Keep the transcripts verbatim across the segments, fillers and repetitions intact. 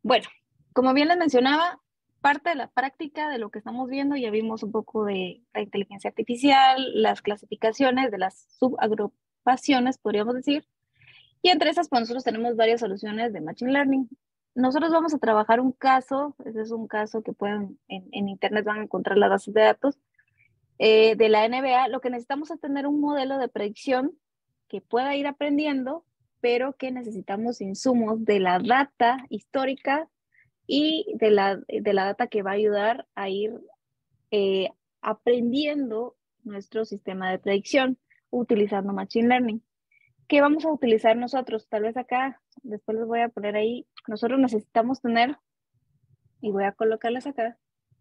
Bueno, como bien les mencionaba, parte de la práctica de lo que estamos viendo, ya vimos un poco de la inteligencia artificial, las clasificaciones de las subagrupaciones, podríamos decir, y entre esas, pues nosotros tenemos varias soluciones de Machine Learning. Nosotros vamos a trabajar un caso, ese es un caso que pueden, en, en Internet van a encontrar las bases de datos, eh, de la N B A. Lo que necesitamos es tener un modelo de predicción que pueda ir aprendiendo, pero que necesitamos insumos de la data histórica y de la, de la data que va a ayudar a ir eh, aprendiendo nuestro sistema de predicción utilizando Machine Learning. ¿Qué vamos a utilizar nosotros? Tal vez acá, después les voy a poner ahí, nosotros necesitamos tener, y voy a colocarles acá,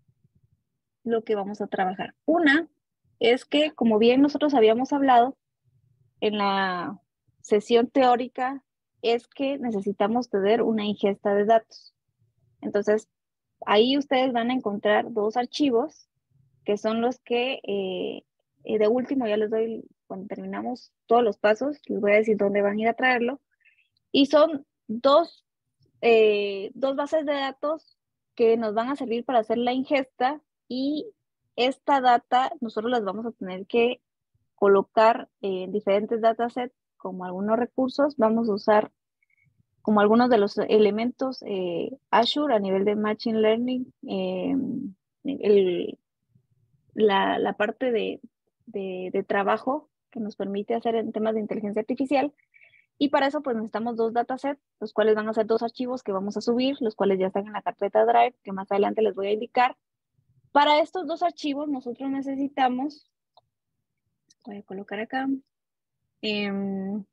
lo que vamos a trabajar. Una es que, como bien nosotros habíamos hablado en la sesión teórica, es que necesitamos tener una ingesta de datos. Entonces, ahí ustedes van a encontrar dos archivos que son los que, eh, de último, ya les doy, cuando terminamos todos los pasos, les voy a decir dónde van a ir a traerlo. Y son dos, eh, dos bases de datos que nos van a servir para hacer la ingesta, y esta data nosotros las vamos a tener que colocar en diferentes datasets como algunos recursos. Vamos a usar como algunos de los elementos eh, Azure a nivel de Machine Learning, eh, el, la, la, parte de, de, de trabajo que nos permite hacer en temas de inteligencia artificial. Y para eso pues necesitamos dos datasets, los cuales van a ser dos archivos que vamos a subir, los cuales ya están en la carpeta Drive, que más adelante les voy a indicar. Para estos dos archivos nosotros necesitamos, voy a colocar acá, eh, vamos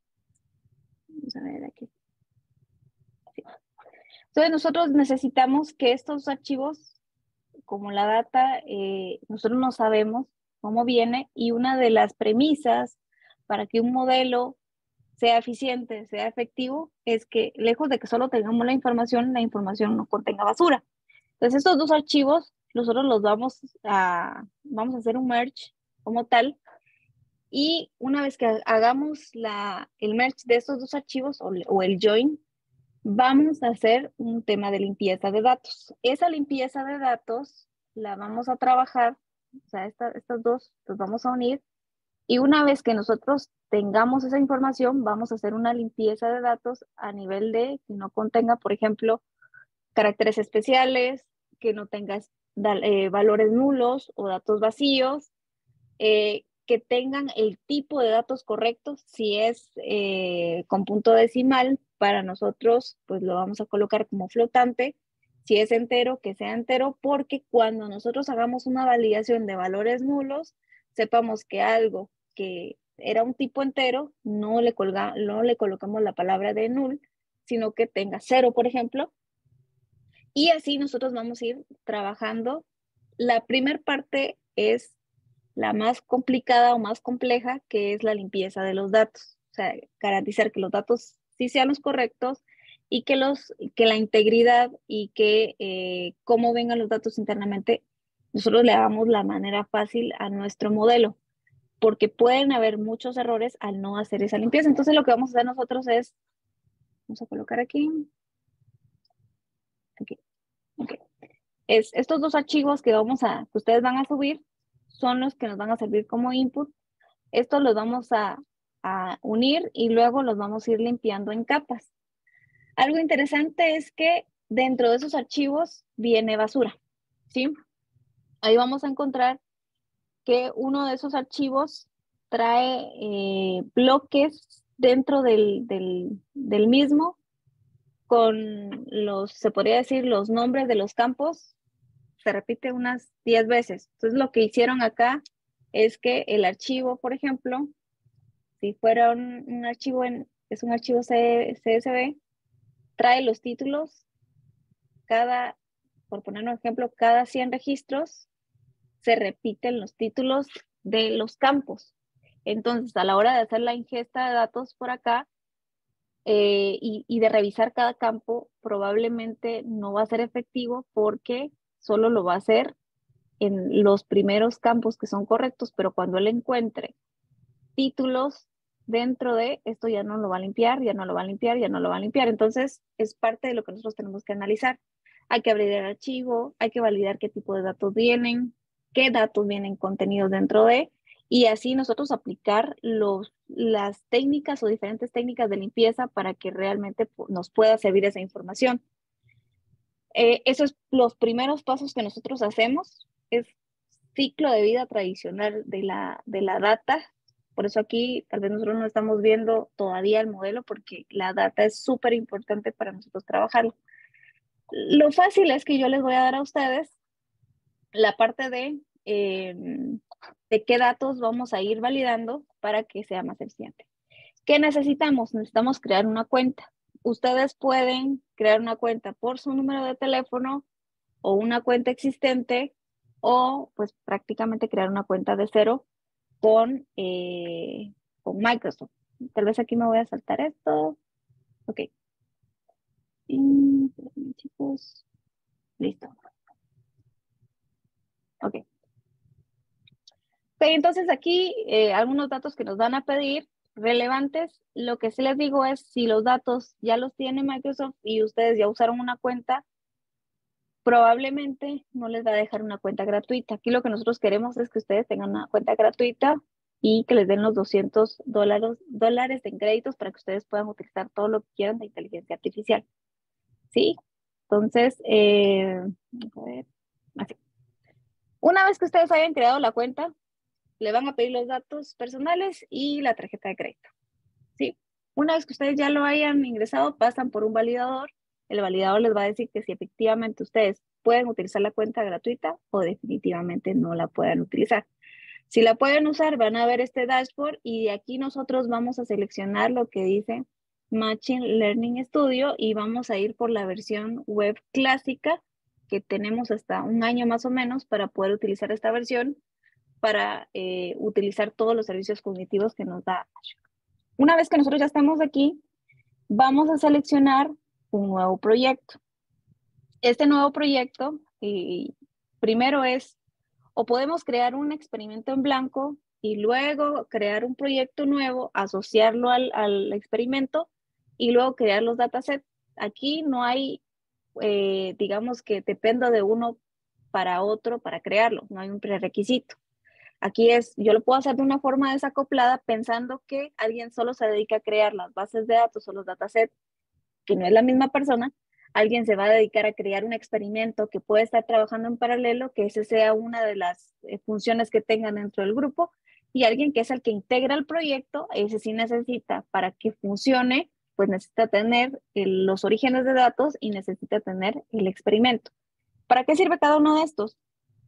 a ver aquí. Sí. Entonces nosotros necesitamos que estos archivos, como la data, eh, nosotros no sabemos cómo viene, y una de las premisas para que un modelo sea eficiente, sea efectivo, es que lejos de que solo tengamos la información, la información no contenga basura. Entonces estos dos archivos nosotros los vamos a, vamos a hacer un merge como tal, y una vez que hagamos la, el merge de estos dos archivos o, o el join, vamos a hacer un tema de limpieza de datos. Esa limpieza de datos la vamos a trabajar, o sea, esta, estas dos los vamos a unir, y una vez que nosotros tengamos esa información, vamos a hacer una limpieza de datos a nivel de que no contenga, por ejemplo, caracteres especiales, que no tenga eh, valores nulos o datos vacíos, eh, que tengan el tipo de datos correctos. Si es eh, con punto decimal, para nosotros pues lo vamos a colocar como flotante. Si es entero, que sea entero, porque cuando nosotros hagamos una validación de valores nulos, sepamos que algo que era un tipo entero, no le, colga, no le colocamos la palabra de null, sino que tenga cero, por ejemplo. Y así nosotros vamos a ir trabajando. La primera parte es la más complicada o más compleja, que es la limpieza de los datos. O sea, garantizar que los datos sí sean los correctos, y que, los, que la integridad y que eh, cómo vengan los datos internamente, nosotros le hagamos la manera fácil a nuestro modelo, porque pueden haber muchos errores al no hacer esa limpieza. Entonces lo que vamos a hacer nosotros es, vamos a colocar aquí, aquí, okay. Es estos dos archivos que vamos a, que ustedes van a subir, son los que nos van a servir como input. Estos los vamos a, a unir y luego los vamos a ir limpiando en capas. Algo interesante es que dentro de esos archivos viene basura, ¿sí? Ahí vamos a encontrar que uno de esos archivos trae eh, bloques dentro del, del, del mismo, con los, se podría decir, los nombres de los campos. Se repite unas diez veces. Entonces lo que hicieron acá es que el archivo, por ejemplo, si fuera un, un archivo, en, es un archivo C S V, trae los títulos, cada, por poner un ejemplo, cada cien registros se repiten los títulos de los campos. Entonces, a la hora de hacer la ingesta de datos por acá eh, y, y de revisar cada campo, probablemente no va a ser efectivo, porque solo lo va a hacer en los primeros campos que son correctos, pero cuando él encuentre títulos dentro de esto ya no lo va a limpiar, ya no lo va a limpiar, ya no lo va a limpiar. Entonces, es parte de lo que nosotros tenemos que analizar. Hay que abrir el archivo, hay que validar qué tipo de datos vienen, qué datos vienen contenidos dentro de, y así nosotros aplicar los, las técnicas o diferentes técnicas de limpieza para que realmente nos pueda servir esa información. Eh, esos son los primeros pasos que nosotros hacemos, es ciclo de vida tradicional de la, de la data. Por eso aquí tal vez nosotros no estamos viendo todavía el modelo porque la data es súper importante para nosotros trabajarlo. Lo fácil es que yo les voy a dar a ustedes la parte de, eh, de qué datos vamos a ir validando para que sea más eficiente. ¿Qué necesitamos? Necesitamos crear una cuenta. Ustedes pueden crear una cuenta por su número de teléfono o una cuenta existente o pues prácticamente crear una cuenta de cero con, eh, con Microsoft. Tal vez aquí me voy a saltar esto. Ok. Y, chicos, listo. Ok. Okay, entonces aquí eh, algunos datos que nos van a pedir relevantes. Lo que sí les digo es si los datos ya los tiene Microsoft y ustedes ya usaron una cuenta, probablemente no les va a dejar una cuenta gratuita. Aquí lo que nosotros queremos es que ustedes tengan una cuenta gratuita y que les den los doscientos dólares, dólares en créditos para que ustedes puedan utilizar todo lo que quieran de inteligencia artificial. ¿Sí? Entonces, eh, a ver, así. Una vez que ustedes hayan creado la cuenta, le van a pedir los datos personales y la tarjeta de crédito. ¿Sí? Una vez que ustedes ya lo hayan ingresado, pasan por un validador. El validador les va a decir que si efectivamente ustedes pueden utilizar la cuenta gratuita o definitivamente no la pueden utilizar. Si la pueden usar, van a ver este dashboard y de aquí nosotros vamos a seleccionar lo que dice Machine Learning Studio y vamos a ir por la versión web clásica que tenemos hasta un año más o menos para poder utilizar esta versión para eh, utilizar todos los servicios cognitivos que nos da Azure. Una vez que nosotros ya estamos aquí, vamos a seleccionar un nuevo proyecto. Este nuevo proyecto, eh, primero es, o podemos crear un experimento en blanco y luego crear un proyecto nuevo, asociarlo al, al experimento y luego crear los datasets. Aquí no hay, eh, digamos que dependa de uno para otro para crearlo, no hay un prerequisito. Aquí es, yo lo puedo hacer de una forma desacoplada pensando que alguien solo se dedica a crear las bases de datos o los datasets, que no es la misma persona. Alguien se va a dedicar a crear un experimento que puede estar trabajando en paralelo, que ese sea una de las eh, funciones que tengan dentro del grupo, y alguien que es el que integra el proyecto, ese sí necesita, para que funcione, pues necesita tener el, los orígenes de datos y necesita tener el experimento. ¿Para qué sirve cada uno de estos?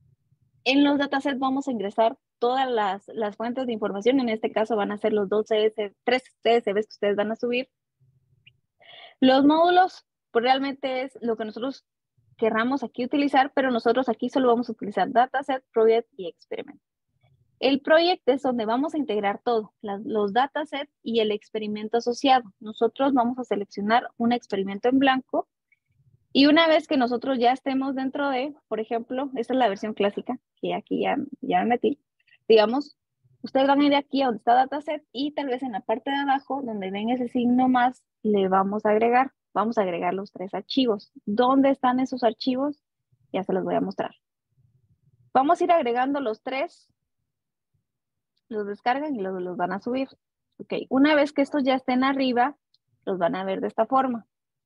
En los datasets vamos a ingresar todas las, las fuentes de información. En este caso van a ser los dos C S, tres C S Vs que ustedes van a subir. Los módulos, pues realmente es lo que nosotros querramos aquí utilizar, pero nosotros aquí solo vamos a utilizar dataset, project y experimento. El project es donde vamos a integrar todo, las, los datasets y el experimento asociado. Nosotros vamos a seleccionar un experimento en blanco y una vez que nosotros ya estemos dentro de, por ejemplo, esta es la versión clásica, que aquí ya, ya me metí, digamos, ustedes van a ir aquí a donde está dataset y tal vez en la parte de abajo, donde ven ese signo más, le vamos a agregar, vamos a agregar los tres archivos. ¿Dónde están esos archivos? Ya se los voy a mostrar. Vamos a ir agregando los tres, los descargan y los, los van a subir. Ok, una vez que estos ya estén arriba, los van a ver de esta forma.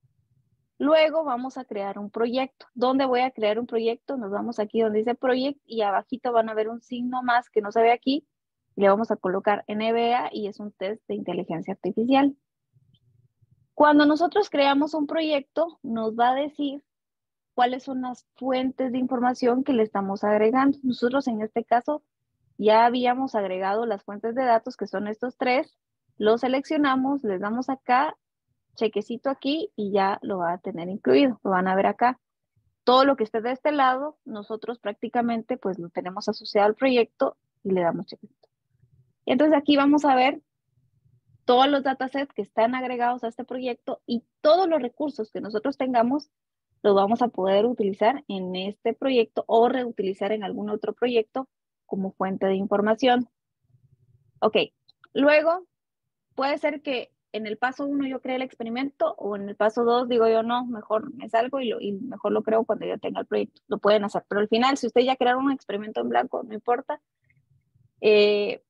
Luego vamos a crear un proyecto. ¿Dónde voy a crear un proyecto? Nos vamos aquí donde dice Project y abajito van a ver un signo más que no se ve aquí. Le vamos a colocar N B A y es un test de inteligencia artificial. Cuando nosotros creamos un proyecto, nos va a decir cuáles son las fuentes de información que le estamos agregando. Nosotros en este caso ya habíamos agregado las fuentes de datos, que son estos tres. Los seleccionamos, les damos acá chequecito aquí y ya lo va a tener incluido, lo van a ver acá. Todo lo que esté de este lado, nosotros prácticamente pues lo tenemos asociado al proyecto y le damos chequecito. Y entonces aquí vamos a ver todos los datasets que están agregados a este proyecto y todos los recursos que nosotros tengamos los vamos a poder utilizar en este proyecto o reutilizar en algún otro proyecto como fuente de información. Ok, luego puede ser que en el paso uno yo cree el experimento o en el paso dos digo yo no, mejor me salgo y, lo, y mejor lo creo cuando yo tenga el proyecto. Lo pueden hacer, pero al final si ustedes ya crearon un experimento en blanco, no importa. Eh,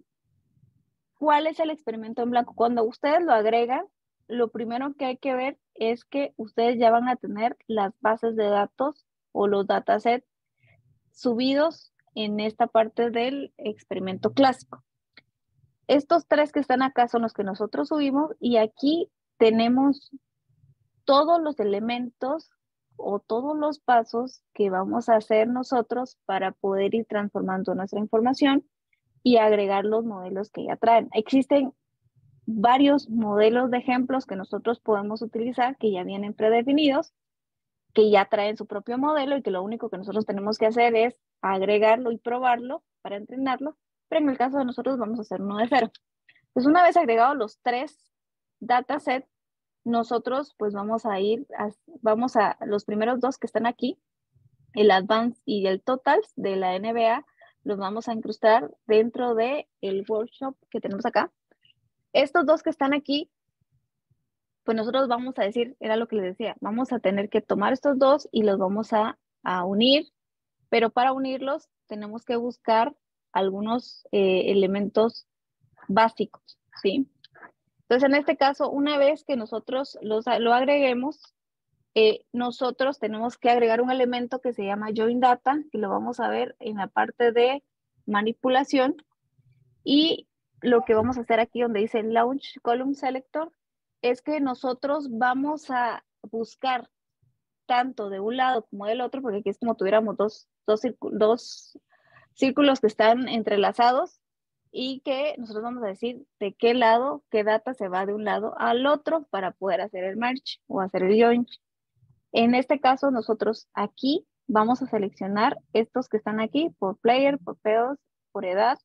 ¿Cuál es el experimento en blanco? Cuando ustedes lo agregan, lo primero que hay que ver es que ustedes ya van a tener las bases de datos o los datasets subidos en esta parte del experimento clásico. Estos tres que están acá son los que nosotros subimos y aquí tenemos todos los elementos o todos los pasos que vamos a hacer nosotros para poder ir transformando nuestra información y agregar los modelos que ya traen. Existen varios modelos de ejemplos que nosotros podemos utilizar que ya vienen predefinidos, que ya traen su propio modelo y que lo único que nosotros tenemos que hacer es agregarlo y probarlo para entrenarlo, pero en el caso de nosotros vamos a hacer uno de cero. Pues una vez agregados los tres datasets, nosotros pues vamos a ir, a, vamos a los primeros dos que están aquí, el Advanced y el Totals de la N B A, los vamos a incrustar dentro del workshop que tenemos acá. Estos dos que están aquí, pues nosotros vamos a decir, era lo que les decía, vamos a tener que tomar estos dos y los vamos a, a unir, pero para unirlos tenemos que buscar algunos eh, elementos básicos, ¿sí? Entonces, en este caso, una vez que nosotros los, lo agreguemos, eh, nosotros tenemos que agregar un elemento que se llama Join Data, que lo vamos a ver en la parte de manipulación. Y lo que vamos a hacer aquí donde dice Launch Column Selector es que nosotros vamos a buscar tanto de un lado como del otro, porque aquí es como tuviéramos dos, dos, dos círculos que están entrelazados y que nosotros vamos a decir de qué lado, qué data se va de un lado al otro para poder hacer el merge o hacer el join. En este caso, nosotros aquí vamos a seleccionar estos que están aquí por player, por pedos, por edad,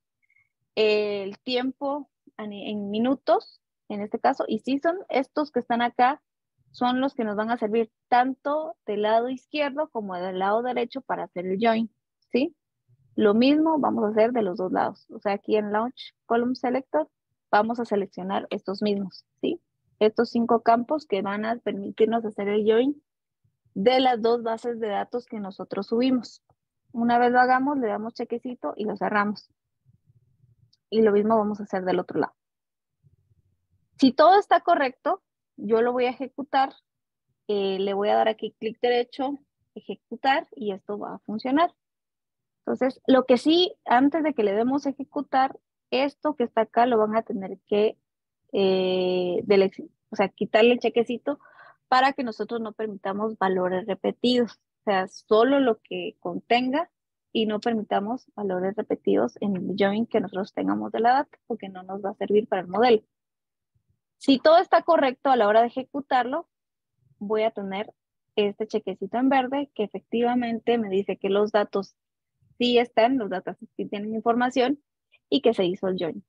el tiempo en minutos, en este caso, y season. Estos que están acá son los que nos van a servir tanto del lado izquierdo como del lado derecho para hacer el join, ¿sí? Lo mismo vamos a hacer de los dos lados. O sea, aquí en Launch Column Selector vamos a seleccionar estos mismos, ¿sí? Estos cinco campos que van a permitirnos hacer el join de las dos bases de datos que nosotros subimos. Una vez lo hagamos, le damos chequecito y lo cerramos. Y lo mismo vamos a hacer del otro lado. Si todo está correcto, yo lo voy a ejecutar. Eh, le voy a dar aquí clic derecho, ejecutar, y esto va a funcionar. Entonces, lo que sí, antes de que le demos ejecutar, esto que está acá lo van a tener que, eh, del, o sea, quitarle el chequecito para que nosotros no permitamos valores repetidos. O sea, solo lo que contenga y no permitamos valores repetidos en el join que nosotros tengamos de la data, porque no nos va a servir para el modelo. Si todo está correcto a la hora de ejecutarlo, voy a tener este chequecito en verde que efectivamente me dice que los datos sí están, los datos sí tienen información y que se hizo el join.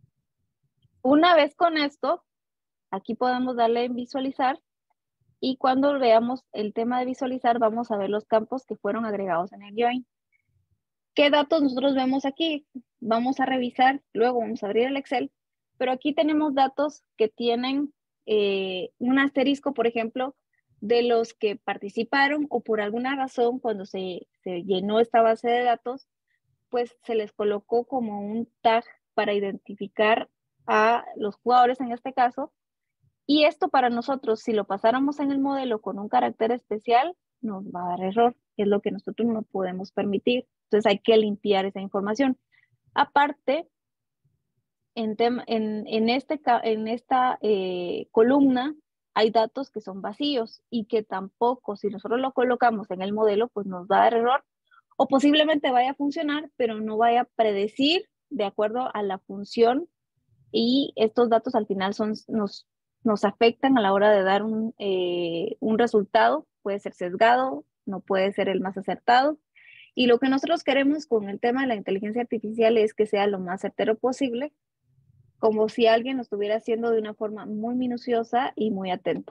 Una vez con esto, aquí podemos darle en visualizar y cuando veamos el tema de visualizar vamos a ver los campos que fueron agregados en el join. ¿Qué datos nosotros vemos aquí? Vamos a revisar, luego vamos a abrir el Excel, pero aquí tenemos datos que tienen eh, un asterisco, por ejemplo, de los que participaron o por alguna razón cuando se, se llenó esta base de datos, pues se les colocó como un tag para identificar a los jugadores en este caso. Y esto para nosotros, si lo pasáramos en el modelo con un carácter especial, nos va a dar error. Es lo que nosotros no podemos permitir. Entonces hay que limpiar esa información. Aparte, en, en, en, este, en esta eh, columna hay datos que son vacíos y que tampoco, si nosotros lo colocamos en el modelo, pues nos va a dar error. O posiblemente vaya a funcionar, pero no vaya a predecir de acuerdo a la función. Y estos datos al final son, nos, nos afectan a la hora de dar un, eh, un resultado. Puede ser sesgado, no puede ser el más acertado. Y lo que nosotros queremos con el tema de la inteligencia artificial es que sea lo más certero posible, como si alguien lo estuviera haciendo de una forma muy minuciosa y muy atenta.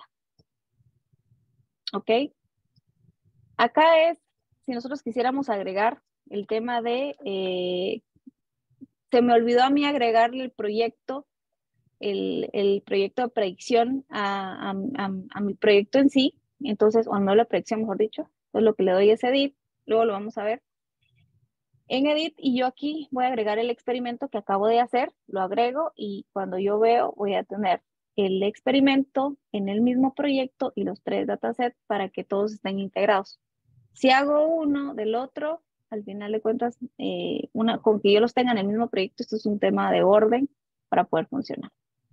¿Ok? Acá es, si nosotros quisiéramos agregar el tema de, eh, se me olvidó a mí agregarle el proyecto el, el proyecto de predicción a, a, a, a mi proyecto en sí. Entonces, o no la predicción, mejor dicho. Entonces, lo que le doy es edit, luego lo vamos a ver en edit, y yo aquí voy a agregar el experimento que acabo de hacer, lo agrego, y cuando yo veo voy a tener el experimento en el mismo proyecto y los tres datasets para que todos estén integrados. Si hago uno del otro, al final de cuentas, eh, una, con que yo los tenga en el mismo proyecto, esto es un tema de orden para poder funcionar.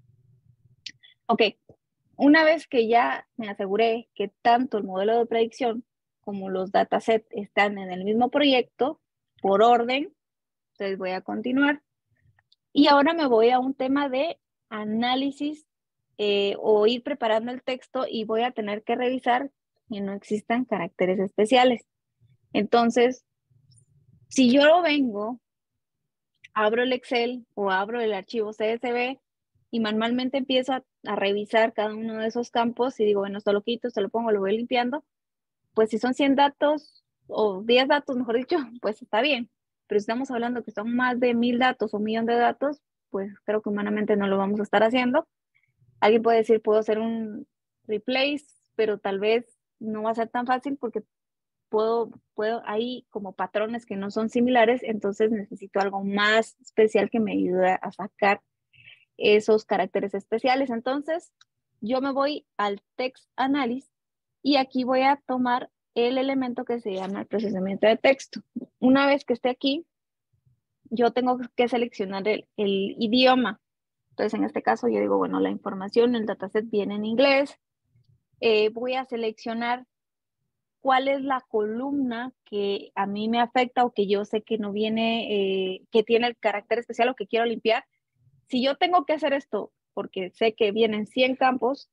Ok, una vez que ya me aseguré que tanto el modelo de predicción como los datasets están en el mismo proyecto, por orden, entonces voy a continuar. Y ahora me voy a un tema de análisis eh, o ir preparando el texto, y voy a tener que revisar que no existan caracteres especiales. Entonces, si yo lo vengo, abro el Excel o abro el archivo C S V y manualmente empiezo a, a revisar cada uno de esos campos y digo, bueno, esto lo quito, esto lo pongo, lo voy limpiando, pues si son cien datos o diez datos, mejor dicho, pues está bien. Pero si estamos hablando que son más de mil datos o un millón de datos, pues creo que humanamente no lo vamos a estar haciendo. Alguien puede decir, puedo hacer un replace, pero tal vez no va a ser tan fácil porque puedo, puedo, hay como patrones que no son similares, entonces necesito algo más especial que me ayude a sacar esos caracteres especiales. Entonces, yo me voy al text analysis y aquí voy a tomar el elemento que se llama el procesamiento de texto. Una vez que esté aquí, yo tengo que seleccionar el, el idioma. Entonces, en este caso, yo digo, bueno, la información, el dataset viene en inglés. Eh, voy a seleccionar cuál es la columna que a mí me afecta o que yo sé que no viene, eh, que tiene el carácter especial o que quiero limpiar. Si yo tengo que hacer esto porque sé que vienen cien campos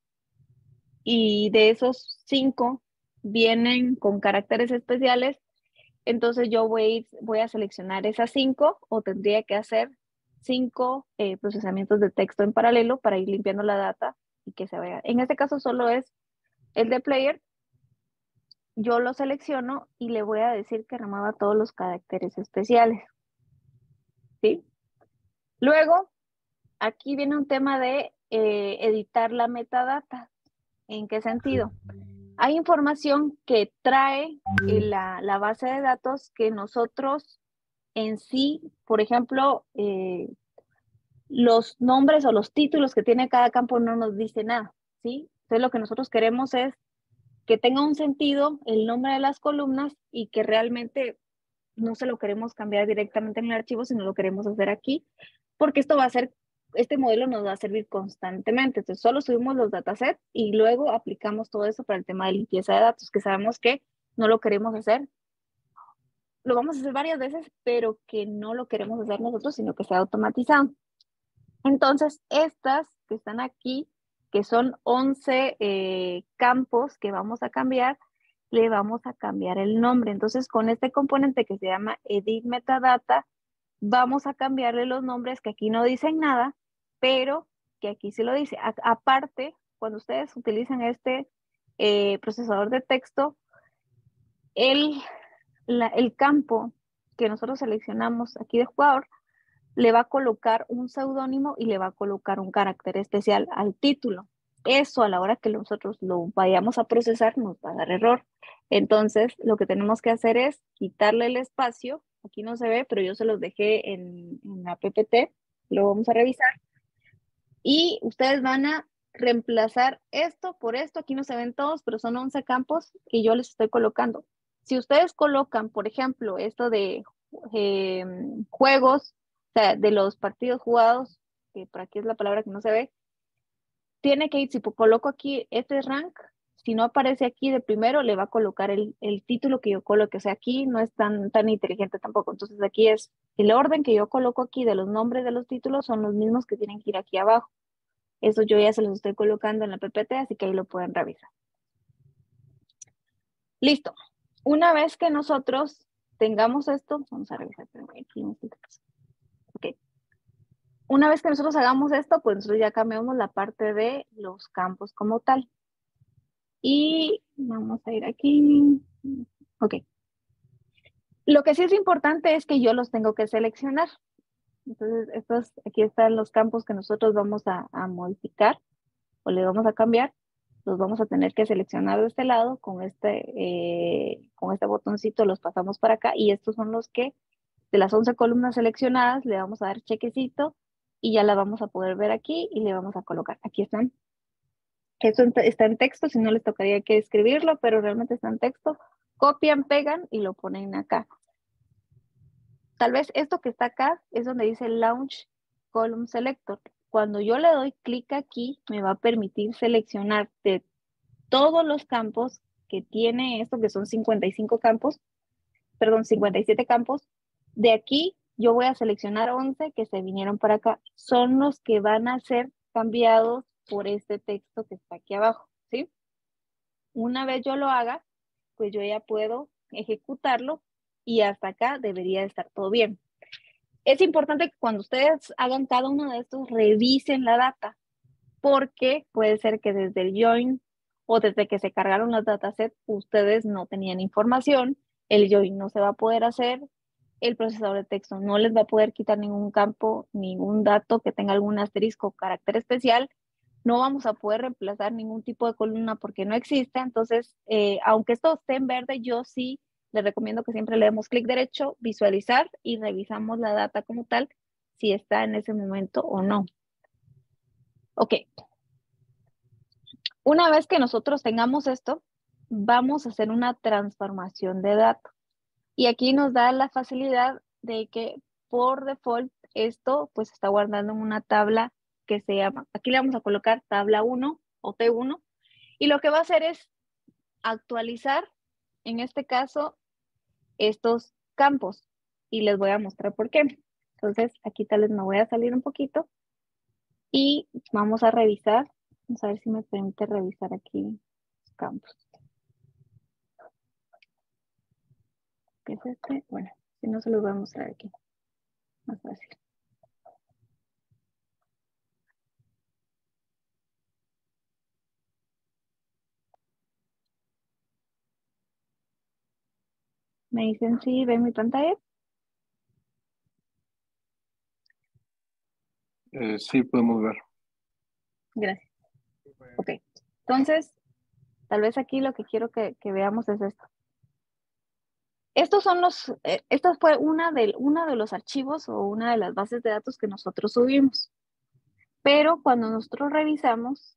y de esos cinco vienen con caracteres especiales, entonces yo voy, voy a seleccionar esas cinco, o tendría que hacer cinco eh, procesamientos de texto en paralelo para ir limpiando la data y que se vea. En este caso solo es el de player. Yo lo selecciono y le voy a decir que remueva todos los caracteres especiales, ¿sí? Luego, aquí viene un tema de eh, editar la metadata. ¿En qué sentido? Hay información que trae eh, la, la base de datos que nosotros en sí, por ejemplo, eh, los nombres o los títulos que tiene cada campo no nos dice nada, ¿sí? Entonces lo que nosotros queremos es que tenga un sentido el nombre de las columnas y que realmente no se lo queremos cambiar directamente en el archivo, sino lo queremos hacer aquí, porque esto va a ser, este modelo nos va a servir constantemente. Entonces solo subimos los datasets y luego aplicamos todo eso para el tema de limpieza de datos, que sabemos que no lo queremos hacer. Lo vamos a hacer varias veces, pero que no lo queremos hacer nosotros, sino que sea automatizado. Entonces, estas que están aquí, que son once eh, campos que vamos a cambiar, le vamos a cambiar el nombre. Entonces, con este componente que se llama Edit Metadata, vamos a cambiarle los nombres que aquí no dicen nada, pero que aquí sí lo dice. A aparte, cuando ustedes utilizan este eh, procesador de texto, el, la, el campo que nosotros seleccionamos aquí de jugador le va a colocar un seudónimo y le va a colocar un carácter especial al título. Eso a la hora que nosotros lo vayamos a procesar nos va a dar error. Entonces, lo que tenemos que hacer es quitarle el espacio. Aquí no se ve, pero yo se los dejé en, en la P P T. Lo vamos a revisar. Y ustedes van a reemplazar esto por esto. Aquí no se ven todos, pero son once campos que yo les estoy colocando. Si ustedes colocan, por ejemplo, esto de eh, juegos, o sea, de los partidos jugados, que por aquí es la palabra que no se ve, tiene que ir, si coloco aquí este rank, si no aparece aquí de primero, le va a colocar el, el título que yo coloque. O sea, aquí no es tan, tan inteligente tampoco. Entonces aquí es el orden que yo coloco aquí de los nombres de los títulos son los mismos que tienen que ir aquí abajo. Eso yo ya se los estoy colocando en la P P T, así que ahí lo pueden revisar. Listo. Una vez que nosotros tengamos esto, vamos a revisar aquí. Okay. Una vez que nosotros hagamos esto, pues nosotros ya cambiamos la parte de los campos como tal. Y vamos a ir aquí. Ok. Lo que sí es importante es que yo los tengo que seleccionar. Entonces, estos, aquí están los campos que nosotros vamos a, a modificar o le vamos a cambiar. Los vamos a tener que seleccionar de este lado. Con este, eh, con este botoncito los pasamos para acá. Y estos son los que, de las once columnas seleccionadas, le vamos a dar chequecito y ya la vamos a poder ver aquí y le vamos a colocar. Aquí están. Esto está en texto, si no les tocaría que escribirlo, pero realmente está en texto. Copian, pegan y lo ponen acá. Tal vez esto que está acá es donde dice Launch Column Selector. Cuando yo le doy clic aquí, me va a permitir seleccionar de todos los campos que tiene esto, que son cincuenta y cinco campos, perdón, cincuenta y siete campos. De aquí yo voy a seleccionar once que se vinieron para acá. Son los que van a ser cambiados por este texto que está aquí abajo, ¿sí? Una vez yo lo haga, pues yo ya puedo ejecutarlo y hasta acá debería estar todo bien. Es importante que cuando ustedes hagan cada uno de estos, revisen la data, porque puede ser que desde el join o desde que se cargaron los datasets, ustedes no tenían información, el join no se va a poder hacer, el procesador de texto no les va a poder quitar ningún campo, ningún dato que tenga algún asterisco o carácter especial, no vamos a poder reemplazar ningún tipo de columna porque no existe. Entonces, eh, aunque esto esté en verde, yo sí les recomiendo que siempre le demos clic derecho, visualizar y revisamos la data como tal, si está en ese momento o no. Ok. Una vez que nosotros tengamos esto, vamos a hacer una transformación de datos. Y aquí nos da la facilidad de que por default esto pues está guardando en una tabla que se llama, aquí le vamos a colocar tabla uno o T uno, y lo que va a hacer es actualizar, en este caso, estos campos, y les voy a mostrar por qué. Entonces, aquí tal vez me voy a salir un poquito y vamos a revisar, vamos a ver si me permite revisar aquí los campos. ¿Qué es este? Bueno, si no se los voy a mostrar aquí, más fácil. Me dicen si ven mi pantalla. Eh, sí, podemos ver. Gracias. Ok, entonces, tal vez aquí lo que quiero que, que veamos es esto. Estos son los, eh, esta fue una de, una de los archivos o una de las bases de datos que nosotros subimos. Pero cuando nosotros revisamos,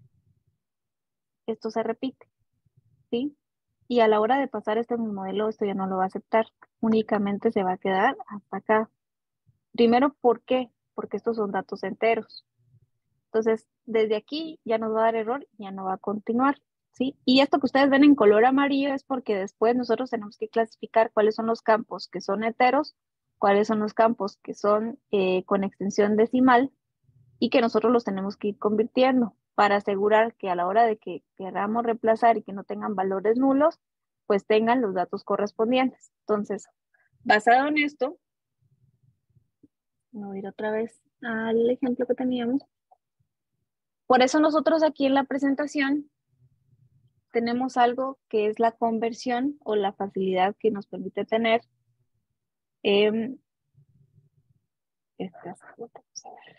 esto se repite, ¿sí? Y a la hora de pasar este modelo, esto ya no lo va a aceptar. Únicamente se va a quedar hasta acá. Primero, ¿por qué? Porque estos son datos enteros. Entonces, desde aquí ya nos va a dar error, ya no va a continuar, ¿sí? Y esto que ustedes ven en color amarillo es porque después nosotros tenemos que clasificar cuáles son los campos que son enteros, cuáles son los campos que son eh, con extensión decimal y que nosotros los tenemos que ir convirtiendo para asegurar que a la hora de que queramos reemplazar y que no tengan valores nulos, pues tengan los datos correspondientes. Entonces, basado en esto, voy a ir otra vez al ejemplo que teníamos. Por eso nosotros aquí en la presentación tenemos algo que es la conversión o la facilidad que nos permite tener eh, estas, vamos a ver.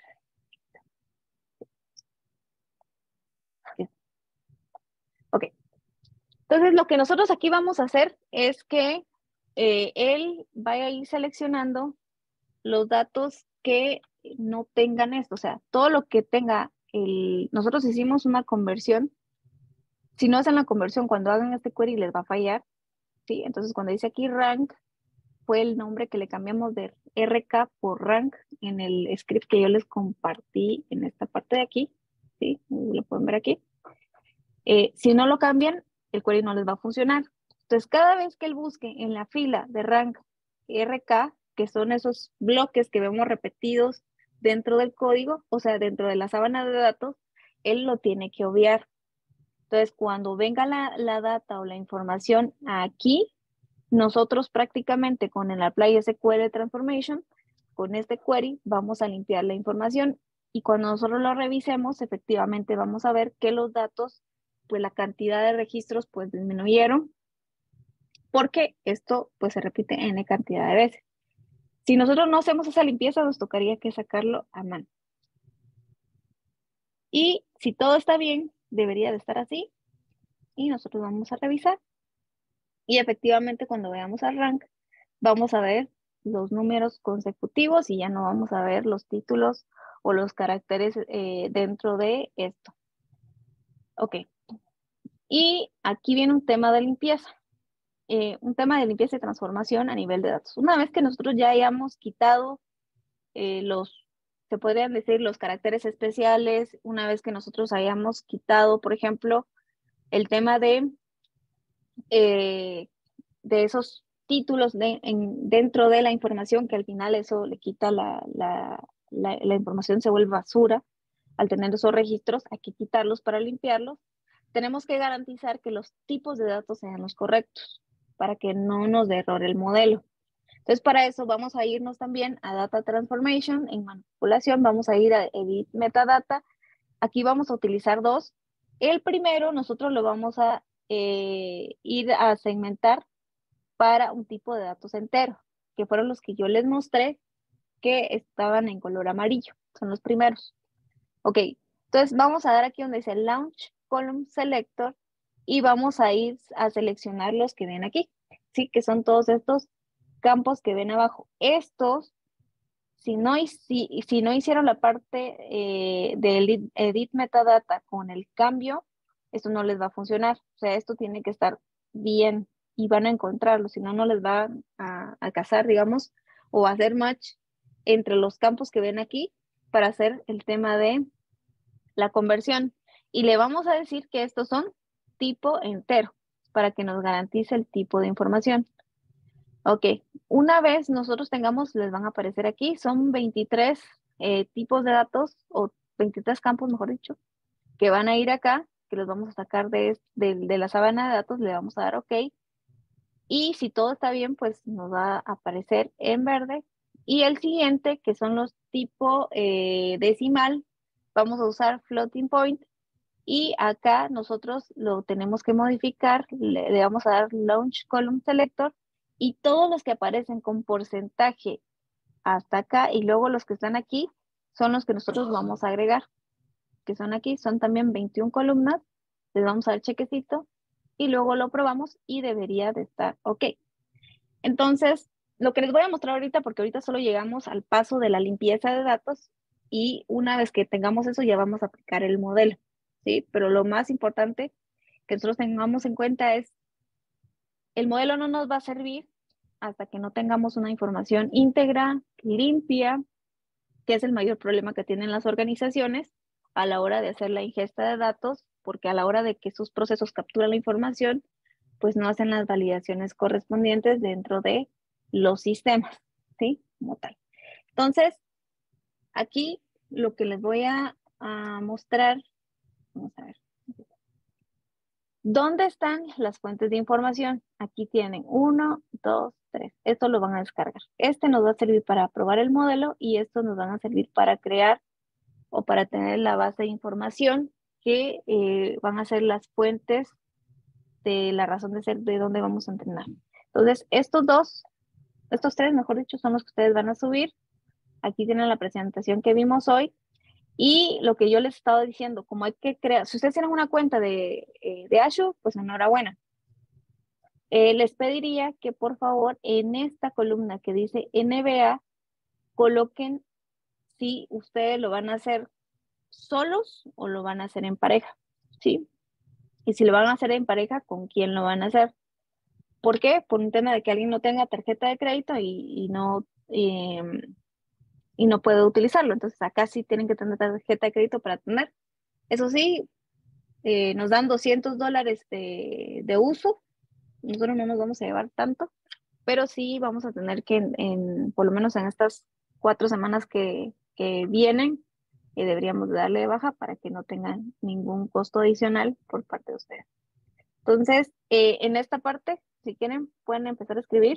Ok, entonces lo que nosotros aquí vamos a hacer es que eh, él vaya a ir seleccionando los datos que no tengan esto, o sea, todo lo que tenga el, nosotros hicimos una conversión, si no hacen la conversión cuando hagan este query les va a fallar, ¿sí? Entonces cuando dice aquí rank, fue el nombre que le cambiamos de R K por rank en el script que yo les compartí en esta parte de aquí, ¿sí? Lo pueden ver aquí. Eh, si no lo cambian, el query no les va a funcionar. Entonces, cada vez que él busque en la fila de rank R K, que son esos bloques que vemos repetidos dentro del código, o sea, dentro de la sábana de datos, él lo tiene que obviar. Entonces, cuando venga la, la data o la información aquí, nosotros prácticamente con el Apply S Q L Transformation, con este query, vamos a limpiar la información y cuando nosotros lo revisemos, efectivamente vamos a ver que los datos, pues la cantidad de registros, pues disminuyeron, porque esto pues se repite n cantidad de veces. Si nosotros no hacemos esa limpieza, nos tocaría que sacarlo a mano. Y si todo está bien, debería de estar así. Y nosotros vamos a revisar. Y efectivamente, cuando veamos al rank, vamos a ver los números consecutivos y ya no vamos a ver los títulos o los caracteres eh, dentro de esto. Ok. Y aquí viene un tema de limpieza. Eh, un tema de limpieza y transformación a nivel de datos. Una vez que nosotros ya hayamos quitado eh, los, se podrían decir, los caracteres especiales, una vez que nosotros hayamos quitado, por ejemplo, el tema de, eh, de esos títulos de, en, dentro de la información, que al final eso le quita la, la, la, la información, se vuelve basura. Al tener esos registros, hay que quitarlos para limpiarlos. Tenemos que garantizar que los tipos de datos sean los correctos para que no nos dé error el modelo. Entonces, para eso vamos a irnos también a Data Transformation. En manipulación vamos a ir a Edit Metadata. Aquí vamos a utilizar dos. El primero nosotros lo vamos a eh, ir a segmentar para un tipo de datos entero, que fueron los que yo les mostré que estaban en color amarillo. Son los primeros. Ok, entonces vamos a dar aquí donde dice Launch Column Selector y vamos a ir a seleccionar los que ven aquí, ¿sí? Que son todos estos campos que ven abajo. Estos, si no, si, si no hicieron la parte eh, de edit, edit metadata con el cambio, esto no les va a funcionar. O sea, esto tiene que estar bien y van a encontrarlo, si no, no les va a, a cazar, digamos, o a hacer match entre los campos que ven aquí para hacer el tema de la conversión. Y le vamos a decir que estos son tipo entero para que nos garantice el tipo de información. Ok, una vez nosotros tengamos, les van a aparecer aquí, son veintitrés eh, tipos de datos, o veintitrés campos, mejor dicho, que van a ir acá, que los vamos a sacar de, de, de la sabana de datos, le vamos a dar OK. Y si todo está bien, pues nos va a aparecer en verde. Y el siguiente, que son los tipo eh, decimal, vamos a usar floating point. Y acá nosotros lo tenemos que modificar, le, le vamos a dar Launch Column Selector y todos los que aparecen con porcentaje hasta acá y luego los que están aquí son los que nosotros vamos a agregar, que son aquí, son también veintiuna columnas, les vamos a dar chequecito y luego lo probamos y debería de estar OK. Entonces, lo que les voy a mostrar ahorita, porque ahorita solo llegamos al paso de la limpieza de datos y una vez que tengamos eso ya vamos a aplicar el modelo. ¿Sí? Pero lo más importante que nosotros tengamos en cuenta es, el modelo no nos va a servir hasta que no tengamos una información íntegra, limpia, que es el mayor problema que tienen las organizaciones a la hora de hacer la ingesta de datos, porque a la hora de que sus procesos capturan la información, pues no hacen las validaciones correspondientes dentro de los sistemas, ¿sí? Como tal. Entonces, aquí lo que les voy a, a mostrar, vamos a ver. ¿Dónde están las fuentes de información? Aquí tienen uno, dos, tres. Esto lo van a descargar. Este nos va a servir para probar el modelo y estos nos van a servir para crear o para tener la base de información que eh, van a ser las fuentes de la razón de ser de dónde vamos a entrenar. Entonces, estos dos, estos tres, mejor dicho, son los que ustedes van a subir. Aquí tienen la presentación que vimos hoy. Y lo que yo les estaba diciendo, como hay que crear, si ustedes tienen una cuenta de, eh, de Azure, pues enhorabuena. Eh, les pediría que por favor en esta columna que dice N B A coloquen si ustedes lo van a hacer solos o lo van a hacer en pareja, ¿sí? Y si lo van a hacer en pareja, ¿con quién lo van a hacer? ¿Por qué? Por un tema de que alguien no tenga tarjeta de crédito y, y no... Eh, y no puede utilizarlo. Entonces acá sí tienen que tener tarjeta de crédito para tener. Eso sí, eh, nos dan doscientos dólares de, de uso. Nosotros no nos vamos a llevar tanto, pero sí vamos a tener que, en, en, por lo menos en estas cuatro semanas que, que vienen, eh, deberíamos darle de baja para que no tengan ningún costo adicional por parte de ustedes. Entonces, eh, en esta parte, si quieren, pueden empezar a escribir.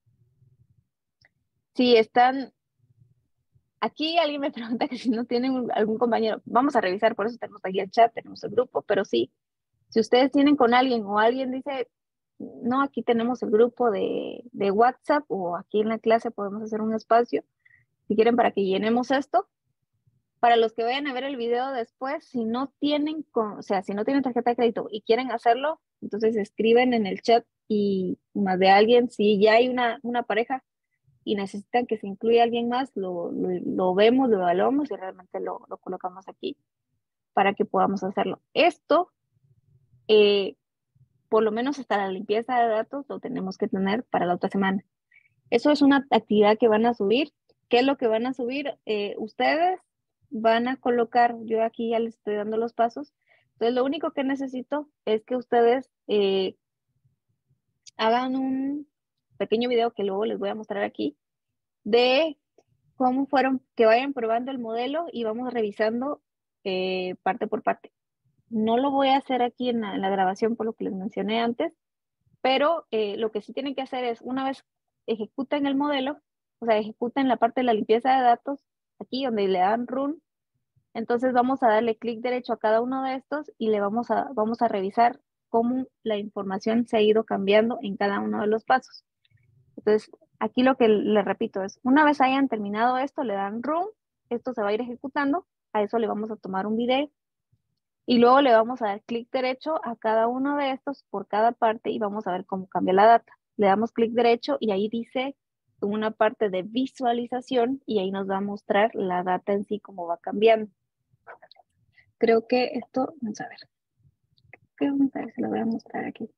Si están, aquí alguien me pregunta que si no tienen algún compañero, vamos a revisar, por eso tenemos aquí el chat, tenemos el grupo, pero sí, si ustedes tienen con alguien o alguien dice, no, aquí tenemos el grupo de, de WhatsApp o aquí en la clase podemos hacer un espacio, si quieren, para que llenemos esto. Para los que vayan a ver el video después, si no tienen, con, o sea, si no tienen tarjeta de crédito y quieren hacerlo, entonces escriben en el chat y más de alguien, si ya hay una, una pareja y necesitan que se incluya alguien más, lo, lo, lo vemos, lo evaluamos y realmente lo, lo colocamos aquí para que podamos hacerlo. Esto, eh, por lo menos hasta la limpieza de datos, lo tenemos que tener para la otra semana. Eso es una actividad que van a subir. ¿Qué es lo que van a subir? Eh, ustedes van a colocar, yo aquí ya les estoy dando los pasos. Entonces, lo único que necesito es que ustedes eh, hagan un pequeño video que luego les voy a mostrar aquí de cómo fueron, que vayan probando el modelo y vamos revisando eh, parte por parte. No lo voy a hacer aquí en la, en la grabación por lo que les mencioné antes, pero eh, lo que sí tienen que hacer es, una vez ejecuten el modelo, o sea, ejecuten la parte de la limpieza de datos, aquí donde le dan run, entonces vamos a darle clic derecho a cada uno de estos y le vamos a, vamos a revisar cómo la información se ha ido cambiando en cada uno de los pasos. Entonces, aquí lo que les repito es, una vez hayan terminado esto, le dan run, esto se va a ir ejecutando, a eso le vamos a tomar un video y luego le vamos a dar clic derecho a cada uno de estos por cada parte y vamos a ver cómo cambia la data. Le damos clic derecho y ahí dice una parte de visualización y ahí nos va a mostrar la data en sí, cómo va cambiando. Creo que esto, vamos a ver, creo que se lo voy a mostrar aquí.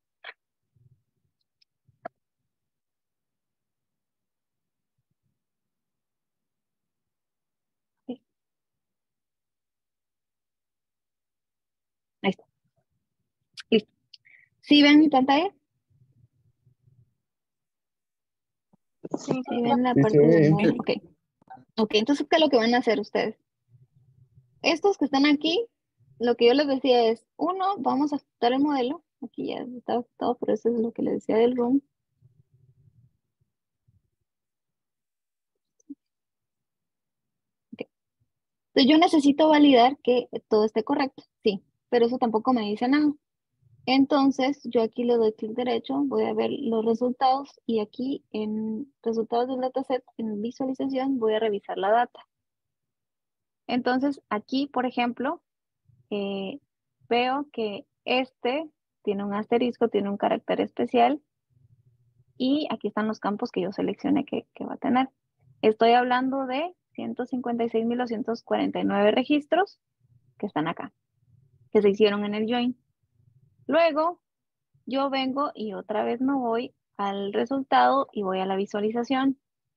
Sí. Ahí está. Listo. ¿Sí ven mi pantalla? Sí, sí ven la Sí, parte se ve del bien. modelo. Ok. Ok, entonces, ¿qué es lo que van a hacer ustedes? Estos que están aquí, lo que yo les decía es, uno, vamos a ejecutar el modelo. Aquí ya está ajustado, pero eso es lo que les decía del room. Okay. Entonces yo necesito validar que todo esté correcto, sí, pero eso tampoco me dice nada. Entonces yo aquí le doy clic derecho, voy a ver los resultados y aquí en resultados del dataset, en visualización, voy a revisar la data. Entonces aquí, por ejemplo, eh, veo que este tiene un asterisco, tiene un carácter especial y aquí están los campos que yo seleccioné que, que va a tener. Estoy hablando de ciento cincuenta y seis mil doscientos cuarenta y nueve registros que están acá, que se hicieron en el join. Luego, yo vengo y otra vez me voy al resultado y voy a la visualización.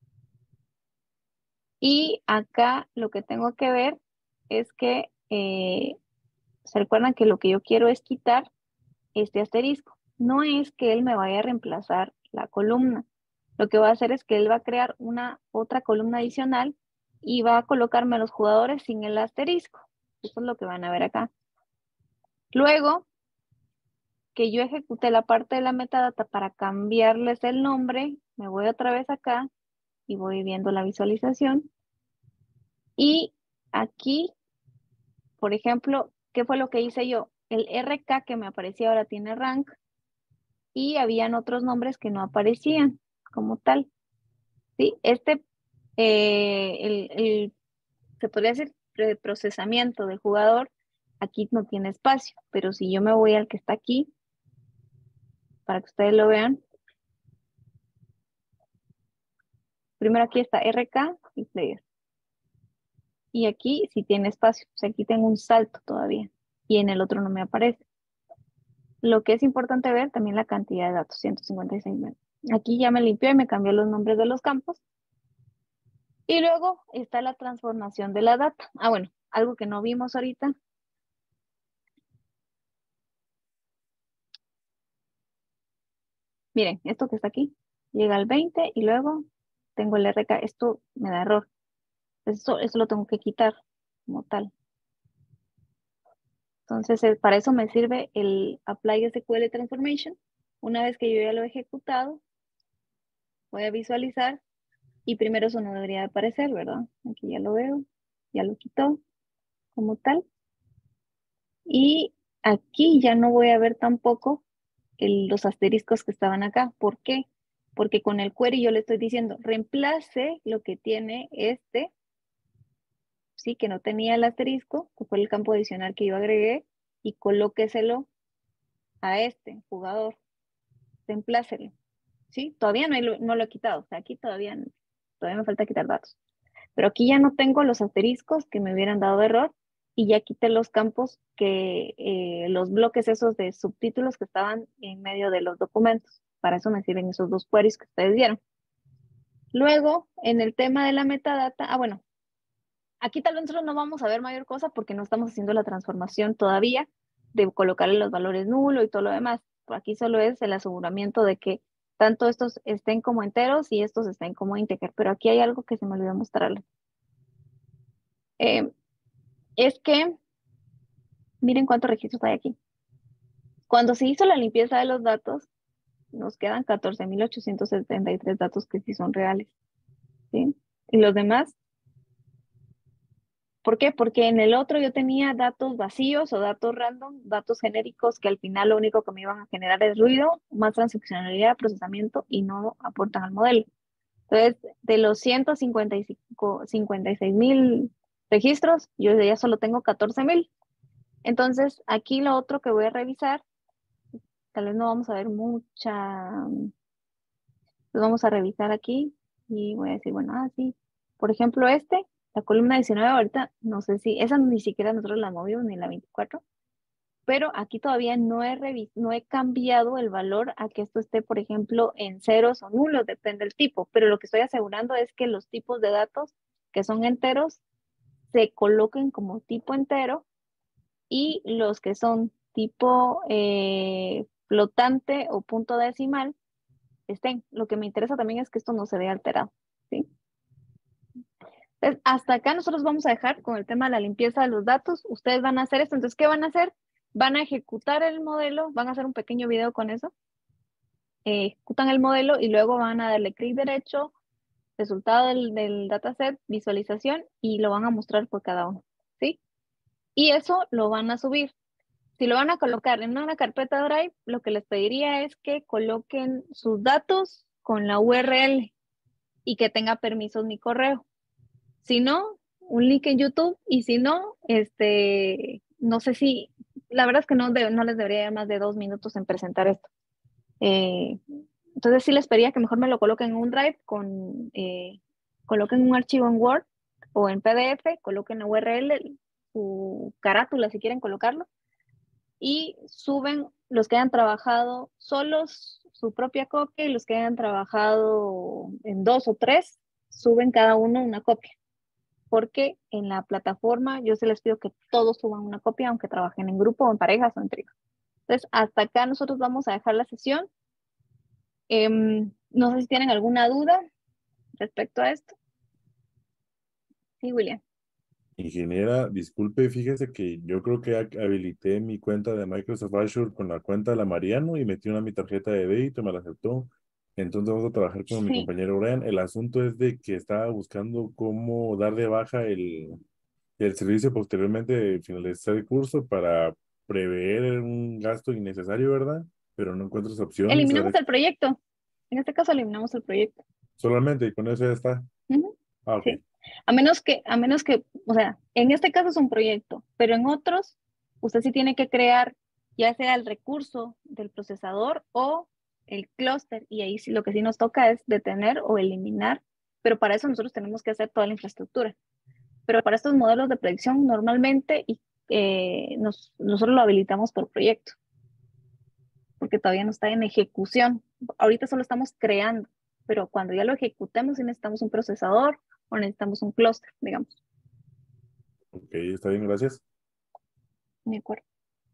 Y acá lo que tengo que ver es que, eh, ¿se recuerdan que lo que yo quiero es quitar este asterisco? No es que él me vaya a reemplazar la columna. Lo que va a hacer es que él va a crear una otra columna adicional y va a colocarme a los jugadores sin el asterisco. Eso es lo que van a ver acá. Luego que yo ejecute la parte de la metadata para cambiarles el nombre, me voy otra vez acá y voy viendo la visualización. Y aquí, por ejemplo, ¿qué fue lo que hice yo? El R K que me aparecía ahora tiene rank y habían otros nombres que no aparecían como tal. ¿Sí? Este, eh, el, el, se podría decir, procesamiento del jugador, aquí no tiene espacio, pero si yo me voy al que está aquí, para que ustedes lo vean, primero aquí está R K y player. Y aquí sí tiene espacio, o sea, aquí tengo un salto todavía y en el otro no me aparece. Lo que es importante ver también la cantidad de datos, ciento cincuenta y seis mil. Aquí ya me limpió y me cambió los nombres de los campos. Y luego está la transformación de la data. Ah, bueno, algo que no vimos ahorita. Miren, esto que está aquí, llega al veinte y luego tengo el R K. Esto me da error. Esto, esto lo tengo que quitar como tal. Entonces, eh, para eso me sirve el Apply S Q L Transformation. Una vez que yo ya lo he ejecutado, voy a visualizar y primero eso no debería de aparecer, ¿verdad? Aquí ya lo veo, ya lo quitó como tal. Y aquí ya no voy a ver tampoco el- los asteriscos que estaban acá. ¿Por qué? Porque con el query yo le estoy diciendo, reemplace lo que tiene este, sí, que no tenía el asterisco, que fue el campo adicional que yo agregué, y colóqueselo a este jugador, reemplácelo, ¿sí? Todavía no, hay lo- no lo he quitado, o sea, aquí todavía, todavía me falta quitar datos. Pero aquí ya no tengo los asteriscos que me hubieran dado error y ya quité los campos que, eh, los bloques esos de subtítulos que estaban en medio de los documentos. Para eso me sirven esos dos queries que ustedes dieron. Luego, en el tema de la metadata, ah, bueno, aquí tal vez nosotros no vamos a ver mayor cosa porque no estamos haciendo la transformación todavía de colocarle los valores nulo y todo lo demás. Por aquí solo es el aseguramiento de que tanto estos estén como enteros y estos estén como integer. Pero aquí hay algo que se me olvidó mostrarles. Eh, es que miren cuántos registros hay aquí. Cuando se hizo la limpieza de los datos, nos quedan catorce mil ochocientos setenta y tres datos que sí son reales, ¿sí? Y los demás, ¿por qué? Porque en el otro yo tenía datos vacíos o datos random, datos genéricos que al final lo único que me iban a generar es ruido, más transaccionalidad, procesamiento y no aportan al modelo. Entonces, de los ciento cincuenta y cinco, cincuenta y seis mil registros, yo ya solo tengo catorce mil. Entonces, aquí lo otro que voy a revisar, tal vez no vamos a ver mucha, pues vamos a revisar aquí y voy a decir, bueno, ah, sí. Por ejemplo, este, la columna diecinueve ahorita, no sé si, esa ni siquiera nosotros la movimos ni la veinticuatro, pero aquí todavía no he, revis no he cambiado el valor a que esto esté, por ejemplo, en ceros o nulos, depende del tipo, pero lo que estoy asegurando es que los tipos de datos que son enteros se coloquen como tipo entero y los que son tipo eh, flotante o punto decimal estén. Lo que me interesa también es que esto no se vea alterado, ¿sí? Entonces, hasta acá nosotros vamos a dejar con el tema de la limpieza de los datos. Ustedes van a hacer esto. Entonces, ¿qué van a hacer? Van a ejecutar el modelo, van a hacer un pequeño video con eso. Eh, ejecutan el modelo y luego van a darle clic derecho, resultado del, del dataset, visualización y lo van a mostrar por cada uno, ¿sí? Y eso lo van a subir. Si lo van a colocar en una carpeta Drive, lo que les pediría es que coloquen sus datos con la U R L y que tenga permisos mi correo. Si no, un link en YouTube y si no, este, no sé si, la verdad es que no, de, no les debería dar más de dos minutos en presentar esto. Eh, entonces sí les pediría que mejor me lo coloquen en un Drive, con, eh, coloquen un archivo en Word o en P D F, coloquen la U R L, su carátula si quieren colocarlo, y suben los que hayan trabajado solos su propia copia y los que hayan trabajado en dos o tres, suben cada uno una copia. Porque en la plataforma yo se les pido que todos suban una copia, aunque trabajen en grupo o en parejas o en trío. Entonces, hasta acá nosotros vamos a dejar la sesión. Eh, no sé si tienen alguna duda respecto a esto. Sí, William. Ingeniera, disculpe, fíjese que yo creo que ha- habilité mi cuenta de Microsoft Azure con la cuenta de la Mariano y metí una mi tarjeta de débito, me la aceptó. Entonces vamos a trabajar con mi Sí, compañero Brian. El asunto es de que estaba buscando cómo dar de baja el, el servicio posteriormente de finalizar el curso para prever un gasto innecesario, ¿verdad? Pero no encuentro esa opción y eliminamos sabré el proyecto. En este caso, eliminamos el proyecto. solamente y con eso ya está. Ujú. Ah, ok. Sí. A menos que, a menos que, o sea, en este caso es un proyecto, pero en otros, usted sí tiene que crear ya sea el recurso del procesador o el clúster, y ahí sí lo que sí nos toca es detener o eliminar, pero para eso nosotros tenemos que hacer toda la infraestructura. Pero para estos modelos de predicción, normalmente y, eh, nos, nosotros lo habilitamos por proyecto, porque todavía no está en ejecución. Ahorita solo estamos creando, pero cuando ya lo ejecutemos, sí necesitamos un procesador o necesitamos un clúster, digamos. Ok, está bien, gracias. De acuerdo.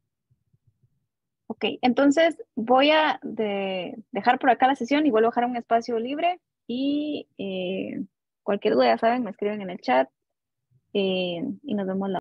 Ok, entonces voy a de- dejar por acá la sesión y vuelvo a dejar un espacio libre y eh, cualquier duda, ya saben, me escriben en el chat eh, y nos vemos la